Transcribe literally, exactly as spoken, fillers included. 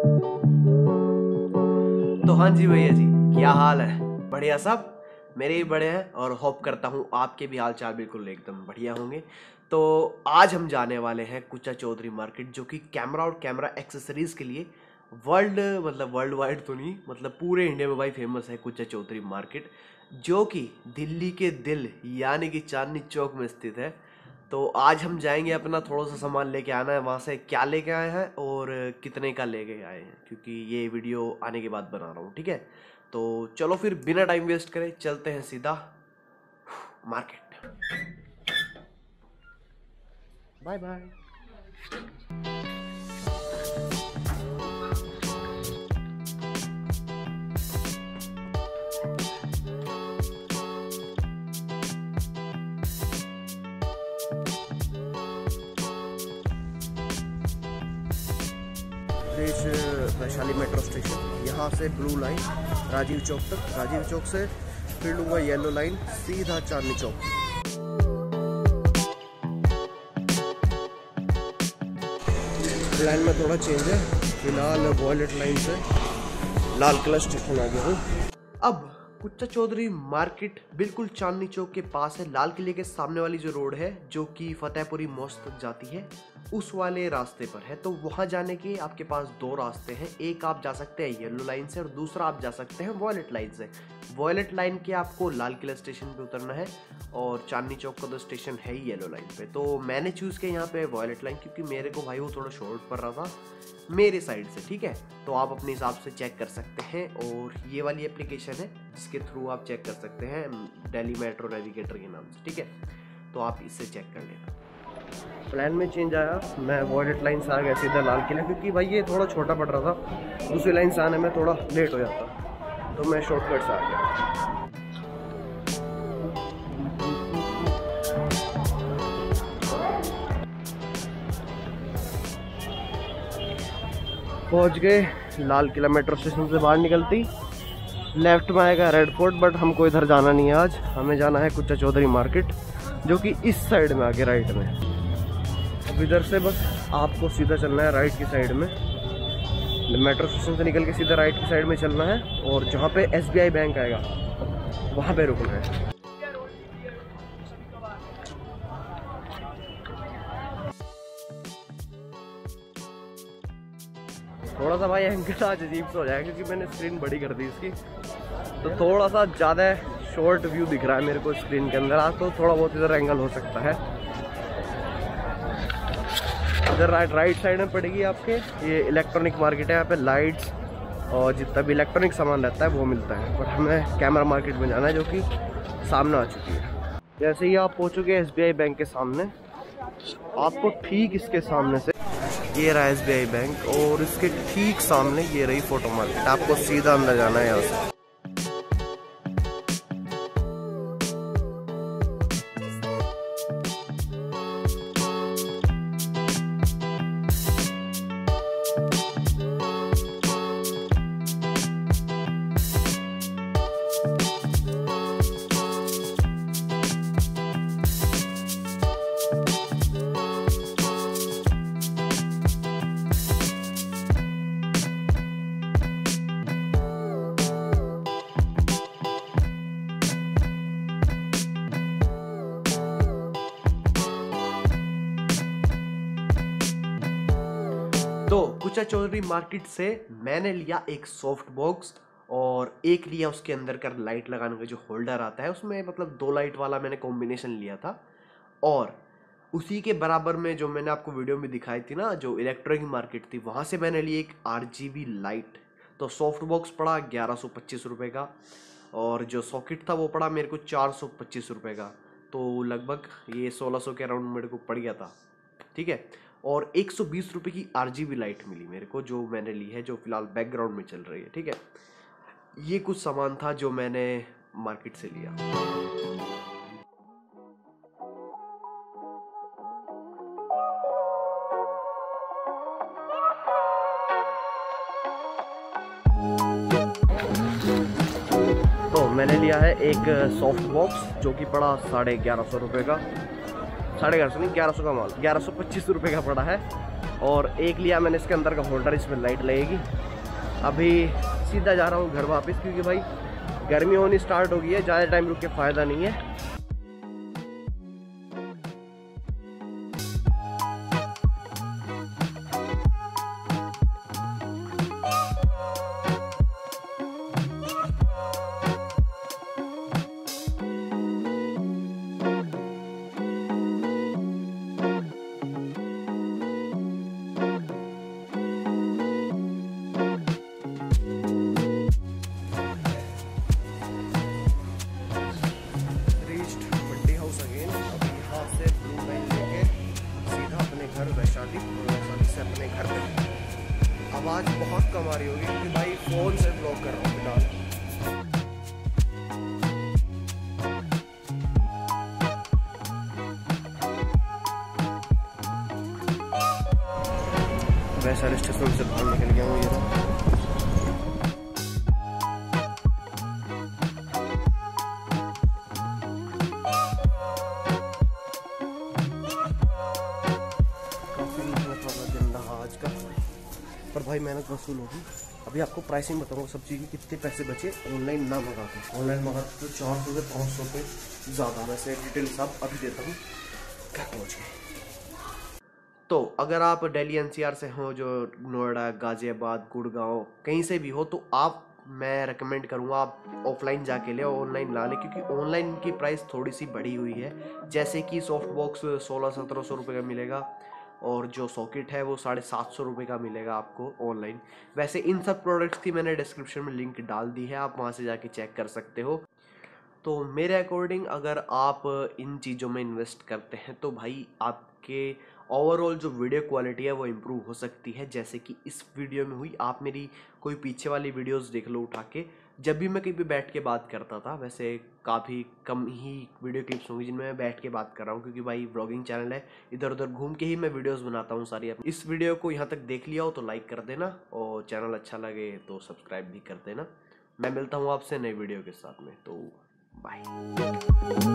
तो हाँ जी भैया जी, क्या हाल है? बढ़िया सब? मेरे भी बड़े हैं और होप करता हूँ आपके भी हाल चाल बिल्कुल एकदम बढ़िया होंगे। तो आज हम जाने वाले हैं कुचा चौधरी मार्केट, जो कि कैमरा और कैमरा एक्सेसरीज के लिए वर्ल्ड मतलब वर्ल्ड वाइड तो नहीं, मतलब पूरे इंडिया में भाई फेमस है कुचा चौधरी मार्केट, जो कि दिल्ली के दिल यानी कि चांदनी चौक में स्थित है। तो आज हम जाएंगे, अपना थोड़ा सा सामान लेके आना है वहाँ से, क्या लेके आए हैं और कितने का लेके आए हैं, क्योंकि ये वीडियो आने के बाद बना रहा हूँ। ठीक है, तो चलो फिर बिना टाइम वेस्ट करे चलते हैं सीधा market. Bye bye. Vaishali metro station, यहाँ से ब्लू लाइन राजीव चौक तक, राजीव चौक से फिर लूँगा येलो लाइन सीधा चांदनी चौक। प्लान में थोड़ा चेंज है, फिलहाल वॉयलेट लाइन से लाल किला स्टेशन आ गया हूँ। अब कुचा चौधरी मार्केट बिल्कुल चांदनी चौक के पास है। लाल किले के सामने वाली जो रोड है, जो कि फतेहपुरी मॉस्क तक जाती है, उस वाले रास्ते पर है। तो वहाँ जाने के आपके पास दो रास्ते हैं, एक आप जा सकते हैं येलो लाइन से और दूसरा आप जा सकते हैं वॉयलेट लाइन से। वॉयलेट लाइन के आपको लाल किला स्टेशन पे उतरना है और चांदनी चौक का तो स्टेशन है ही येलो लाइन पे। तो मैंने चूज़ किया यहाँ पे वॉयलेट लाइन, क्योंकि मेरे को भाई वो थोड़ा शॉर्ट पड़ रहा था मेरे साइड से। ठीक है, तो आप अपने हिसाब से चेक कर सकते हैं, और ये वाली एप्लीकेशन है जिसके थ्रू आप चेक कर सकते हैं, दिल्ली मेट्रो नेविगेटर के नाम से। ठीक है, तो आप इससे चेक कर लेना। प्लान में चेंज आया, मैं वॉयलेट लाइन से आ गया सीधा लाल किला, क्योंकि भाई ये थोड़ा छोटा पड़ रहा था, दूसरी लाइन से आने में थोड़ा लेट हो जाता, तो मैं शॉर्टकट से आ गया। पहुंच गए लाल किला मेट्रो स्टेशन से बाहर निकलती लेफ्ट में आएगा रेड फोर्ट, बट हमको इधर जाना नहीं है आज, हमें जाना है कुचा चौधरी मार्केट, जो कि इस साइड में आगे राइट में। अब इधर से बस आपको सीधा चलना है राइट की साइड में, मेट्रो स्टेशन से निकल के सीधा राइट की साइड में चलना है, और जहाँ पे एस बी आई बैंक आएगा वहाँ पे रुकना है। थोड़ा सा भाई एंगल आज अजीब सा हो जाएगा, क्योंकि मैंने स्क्रीन बड़ी कर दी इसकी, तो थोड़ा सा ज़्यादा शॉर्ट व्यू दिख रहा है मेरे को स्क्रीन के अंदर। आज तो थोड़ा बहुत इधर एंगल हो सकता है। इधर राइट राइट साइड में पड़ेगी आपके, ये इलेक्ट्रॉनिक मार्केट है, यहाँ पे लाइट्स और जितना भी इलेक्ट्रॉनिक सामान रहता है वो मिलता है। बट हमें कैमरा मार्केट में जाना है, जो कि सामने आ चुकी है। जैसे ही आप पहुँचोगे एस बी आई बैंक के सामने, आपको ठीक इसके सामने से ये रहा एस बी आई बैंक, और इसके ठीक सामने ये रही फोटो मार्केट। आपको सीधा अंदर जाना है यहाँ से। तो कुचा चौधरी मार्केट से मैंने लिया एक सॉफ्ट बॉक्स, और एक लिया उसके अंदर का लाइट लगाने का जो होल्डर आता है, उसमें मतलब दो लाइट वाला मैंने कॉम्बिनेशन लिया था। और उसी के बराबर में जो मैंने आपको वीडियो में दिखाई थी ना, जो इलेक्ट्रॉनिक मार्केट थी, वहाँ से मैंने ली एक आर जी बी लाइट। तो सॉफ्ट बॉक्स पड़ा ग्यारह सौ पच्चीस रुपये का, और जो सॉकेट था वो पड़ा मेरे को चार सौ पच्चीस रुपये का। तो लगभग ये सोलह सौ के अराउंड मेरे को पड़ गया था। ठीक है, और एक सौ बीस रुपये की आर जी बी लाइट मिली मेरे को, जो मैंने ली है, जो फिलहाल बैकग्राउंड में चल रही है। ठीक है, ये कुछ सामान था जो मैंने मार्केट से लिया। तो मैंने लिया है एक सॉफ्ट बॉक्स, जो कि पड़ा साढ़े ग्यारह सौ रुपये का, साढ़े ग्यारह सौ नहीं, ग्यारह सौ का माल, ग्यारह सौ पच्चीस रुपये का पड़ा है। और एक लिया मैंने इसके अंदर का होल्डर, इसमें लाइट लगेगी। अभी सीधा जा रहा हूँ घर वापस, क्योंकि भाई गर्मी होनी स्टार्ट हो गई है, ज़्यादा टाइम रुक के फ़ायदा नहीं है। वैशाली और वैशाली से अपने घर पे। आवाज़ बहुत कम आ रही होगी क्योंकि भाई फ़ोन से ब्लॉक कर रहा हूँ फिलहाल। वैशाली स्टेशन से बाहर निकल गया हूँ ये तो। पर भाई मेहनत वसूल होगी। अभी आपको प्राइसिंग बताऊंगा सब्जी की, कितने पैसे बचे ऑनलाइन ना मंगा के। ऑनलाइन मंगाते तो चार सौ से पाँच सौ पे ज़्यादा। वैसे डिटेल हिसाब अभी देता हूँ क्या पहुँच गए। तो अगर आप दिल्ली एनसीआर से हो, जो नोएडा, गाज़ियाबाद, गुड़गांव कहीं से भी हो, तो आप मैं रेकमेंड करूँगा आप ऑफलाइन जाके ले, ऑनलाइन ला ले, क्योंकि ऑनलाइन की प्राइस थोड़ी सी बढ़ी हुई है। जैसे कि सॉफ्ट बॉक्स सोलह सत्रह सौ रुपये का मिलेगा और जो सॉकेट है वो साढ़े सात सौ रुपये का मिलेगा आपको ऑनलाइन। वैसे इन सब प्रोडक्ट्स की मैंने डिस्क्रिप्शन में लिंक डाल दी है, आप वहाँ से जाके चेक कर सकते हो। तो मेरे अकॉर्डिंग अगर आप इन चीज़ों में इन्वेस्ट करते हैं तो भाई आपके ओवरऑल जो वीडियो क्वालिटी है वो इम्प्रूव हो सकती है। जैसे कि इस वीडियो में हुई, आप मेरी कोई पीछे वाली वीडियोस देख लो उठा के। जब भी मैं कहीं पे बैठ के बात करता था, वैसे काफ़ी कम ही वीडियो क्लिप्स होंगी जिनमें मैं बैठ के बात कर रहा हूँ, क्योंकि भाई व्लॉगिंग चैनल है, इधर उधर घूम के ही मैं वीडियोस बनाता हूँ सारी। इस वीडियो को यहाँ तक देख लिया हो तो लाइक कर देना, और चैनल अच्छा लगे तो सब्सक्राइब भी कर देना। मैं मिलता हूँ आपसे नई वीडियो के साथ में, तो बाय।